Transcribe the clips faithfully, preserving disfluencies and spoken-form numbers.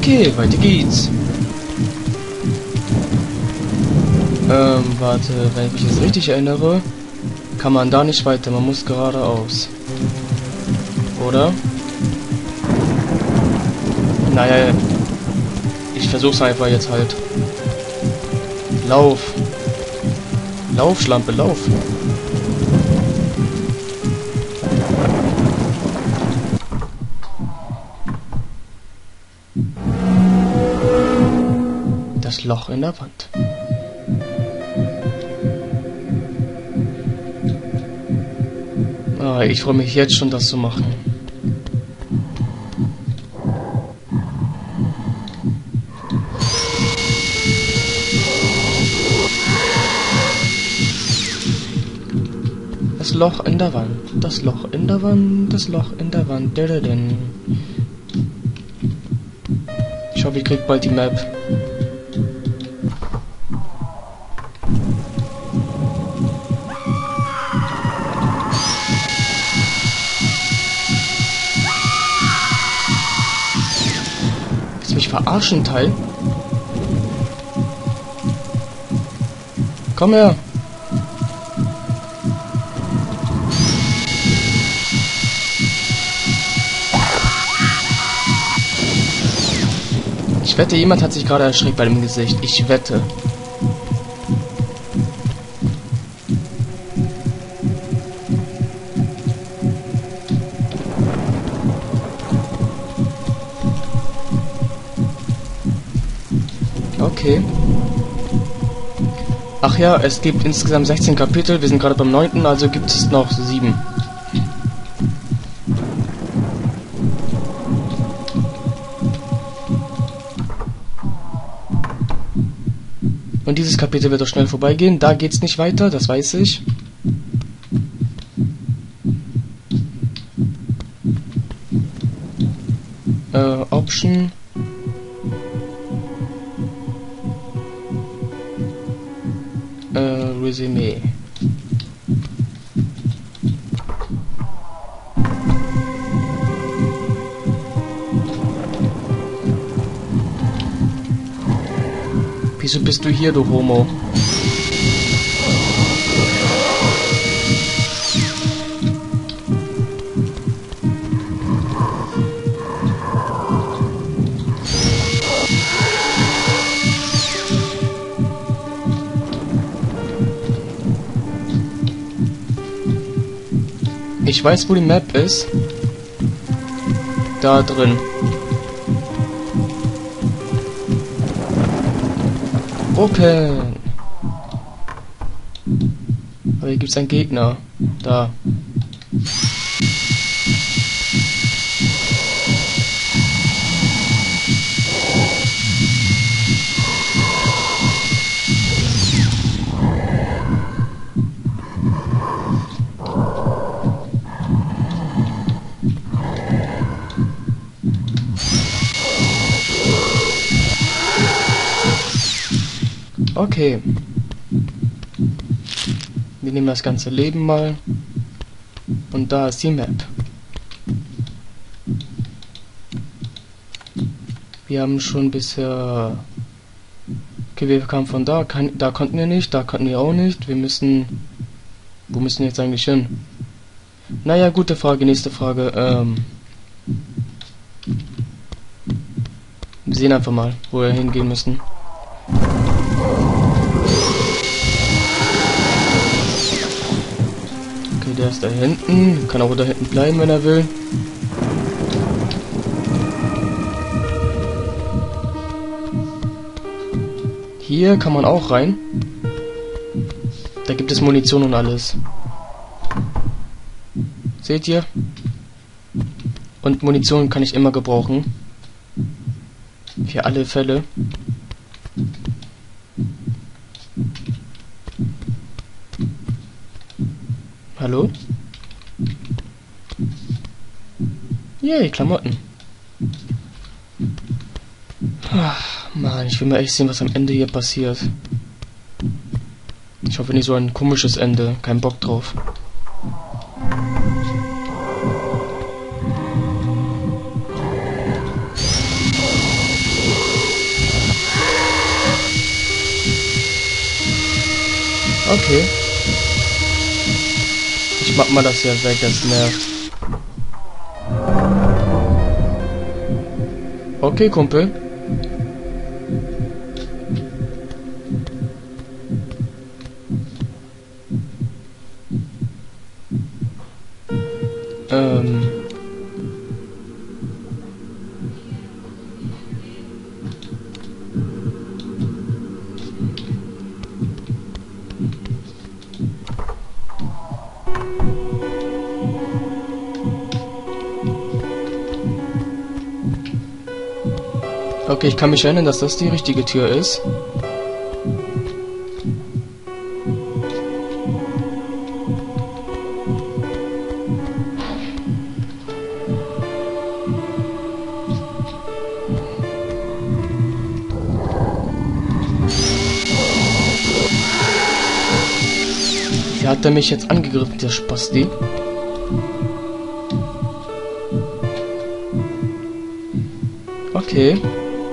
Okay, weiter geht's. Ähm, warte, wenn ich mich jetzt richtig erinnere, kann man da nicht weiter, man muss geradeaus. Oder? Naja, ich versuch's einfach jetzt halt. Lauf. Lauf, Schlampe, lauf. Das Loch in der Wand. Ah, ich freue mich jetzt schon, das zu machen. Das Loch in der Wand, das Loch in der Wand, das Loch in der Wand. Ich hoffe, ich krieg bald die Map. Willst du mich verarschen, Teil? Komm her! Ich wette, jemand hat sich gerade erschreckt bei dem Gesicht. Ich wette. Okay. Ach ja, es gibt insgesamt sechzehn Kapitel. Wir sind gerade beim neunten, also gibt es noch sieben. Und dieses Kapitel wird auch schnell vorbeigehen. Da geht's nicht weiter, das weiß ich. Äh, Option. Äh, Resümee. Wieso bist du hier, du Homo? Ich weiß, wo die Map ist. Da drin. Open. Aber hier gibt's einen Gegner. Da. Okay. Wir nehmen das ganze Leben mal. Und da ist die Map. Wir haben schon bisher... Okay, wir kamen von da. Kann, da konnten wir nicht, da konnten wir auch nicht. Wir müssen... Wo müssen wir jetzt eigentlich hin? Naja, gute Frage, nächste Frage. Ähm... Wir sehen einfach mal, wo wir hingehen müssen. Der ist da hinten. Kann auch da hinten bleiben, wenn er will. Hier kann man auch rein. Da gibt es Munition und alles. Seht ihr? Und Munition kann ich immer gebrauchen. Für alle Fälle. Hallo? Yay, Klamotten. Ach, Mann, ich will mal echt sehen, was am Ende hier passiert. Ich hoffe nicht so ein komisches Ende. Kein Bock drauf. Okay. Ich mach mal das hier weg, das nervt. Okay, Kumpel. Ähm. Okay, ich kann mich erinnern, dass das die richtige Tür ist. Wie hat er mich jetzt angegriffen, der Spasti? Okay.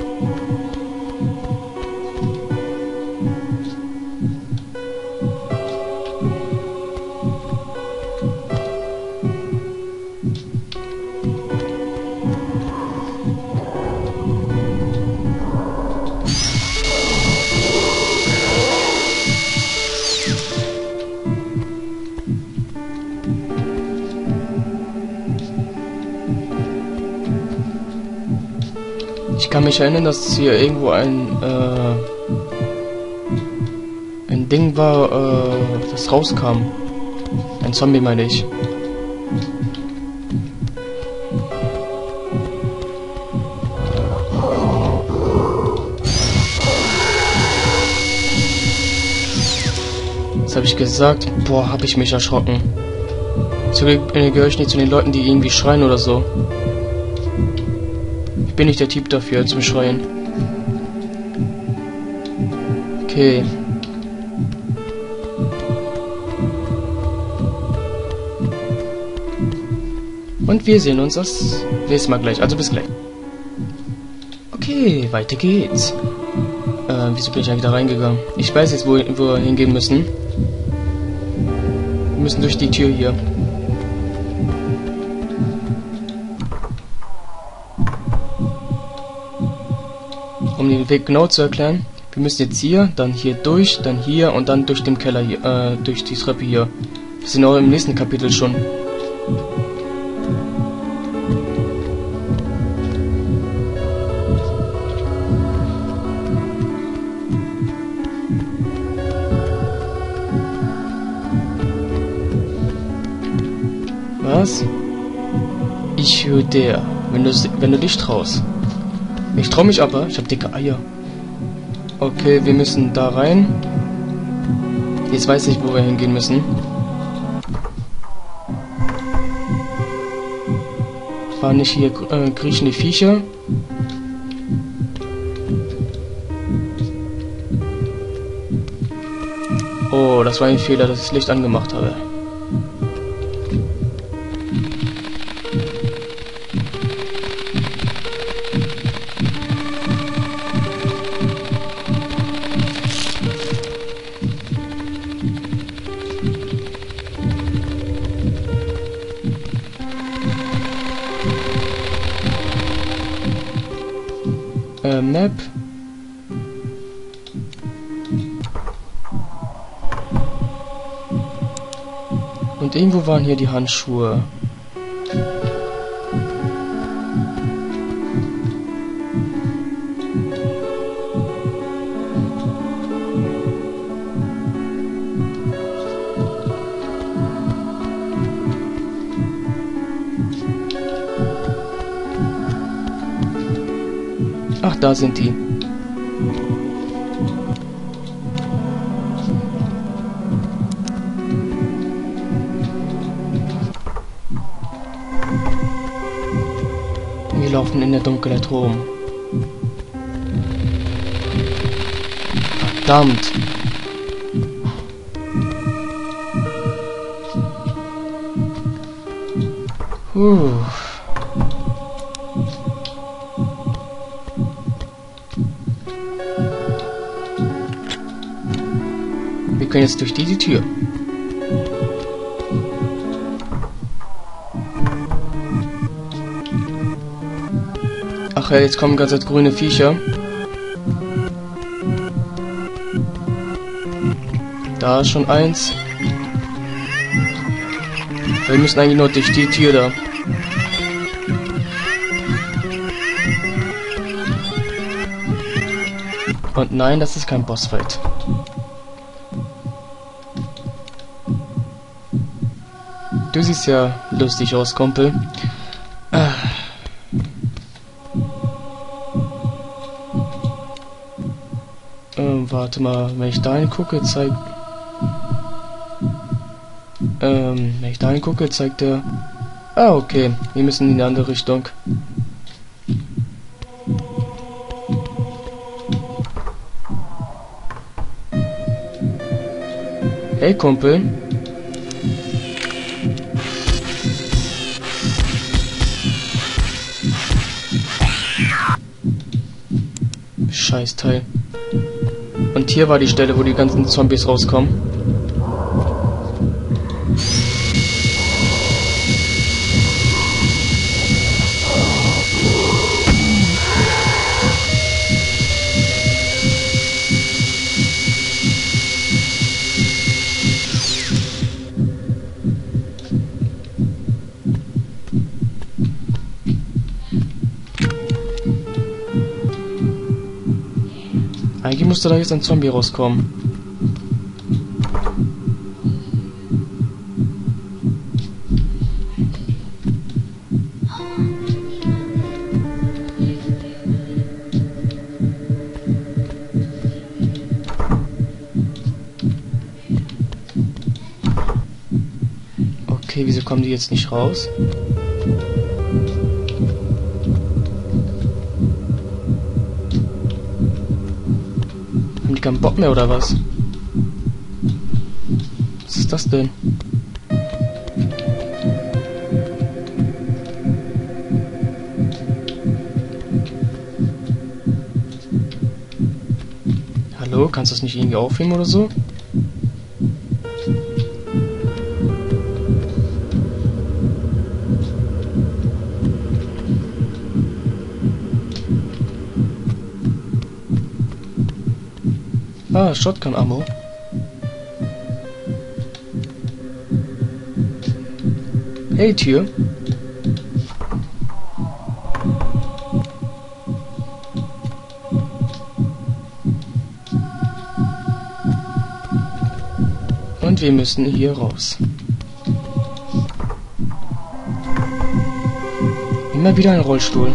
Ich kann mich erinnern, dass hier irgendwo ein äh, ein Ding war, äh, das rauskam. Ein Zombie, meine ich. Was habe ich gesagt? Boah, habe ich mich erschrocken. Zum Glück äh, gehöre ich nicht zu den Leuten, die irgendwie schreien oder so. Ich bin nicht der Typ dafür, zum Schreien. Okay. Und wir sehen uns das nächste Mal gleich. Also bis gleich. Okay, weiter geht's. Äh, wieso bin ich eigentlich da reingegangen? Ich weiß jetzt, wo, wo wir hingehen müssen. Wir müssen durch die Tür hier. Um den Weg genau zu erklären, wir müssen jetzt hier, dann hier durch, dann hier und dann durch den Keller hier, äh, durch die Treppe hier. Wir sind auch im nächsten Kapitel schon. Was? Ich höre der, wenn du, wenn du dich traust. Ich trau mich aber, ich hab dicke Eier. Okay, wir müssen da rein. Jetzt weiß ich, wo wir hingehen müssen. Waren nicht hier äh, kriechende Viecher? Oh, das war ein Fehler, dass ich das Licht angemacht habe. Äh, Map. Und irgendwo waren hier die Handschuhe. Ach, da sind die. Wir laufen in der Dunkelheit rum. Verdammt. Puh. Wir können jetzt durch die, die Tür. Ach ja, jetzt kommen ganz grüne Viecher. Da ist schon eins. Wir müssen eigentlich nur durch die Tür da. Und nein, das ist kein Bossfight. Du siehst ja lustig aus, Kumpel. Ah. Ähm, warte mal, wenn ich da hingucke, zeigt... Ähm, wenn ich da hingucke, zeigt er... Ah, okay, wir müssen in die andere Richtung. Hey, Kumpel. Scheißteil. Und hier war die Stelle, wo die ganzen Zombies rauskommen. Eigentlich musste da jetzt ein Zombie rauskommen. Okay, wieso kommen die jetzt nicht raus? Haben die keinen Bock mehr oder was? Was ist das denn? Hallo, kannst du das nicht irgendwie aufnehmen oder so? Ah, Shotgun-Ammo. Hey, Tür. Und wir müssen hier raus. Immer wieder ein Rollstuhl.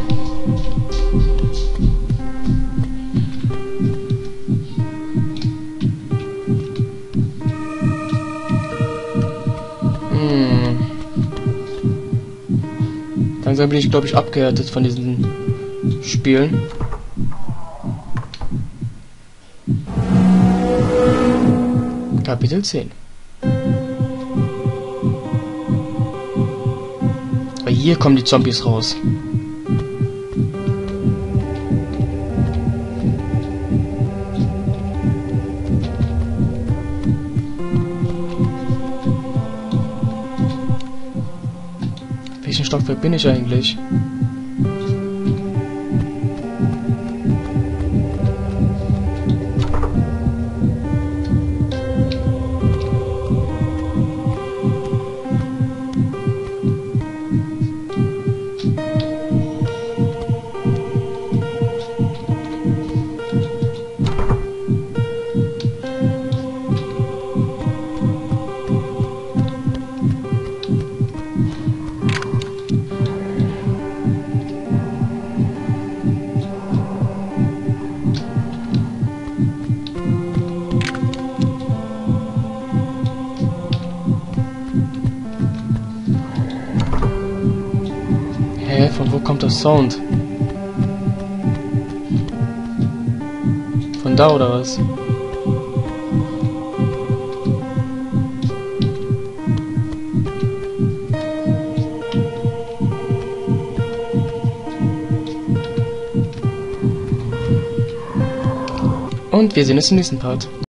Langsam bin ich, glaube ich, abgehärtet von diesen Spielen. Kapitel zehn. Aber hier kommen die Zombies raus. Welchen Stockwerk bin ich eigentlich? Hä, von wo kommt das Sound? Von da oder was? Und wir sehen uns im nächsten Part.